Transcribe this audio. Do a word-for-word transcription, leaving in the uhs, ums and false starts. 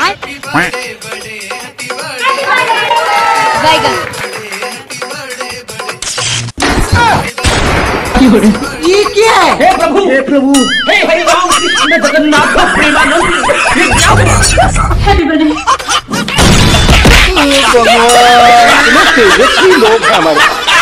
ये क्या है? हे प्रभु, हे प्रभु, हे हरि राम कृष्ण जगन्नाथ प्रेमानंद, ये क्या हुआ? Happy birthday. भगवान, इतने तेजस्वी लोग हैं हमारे।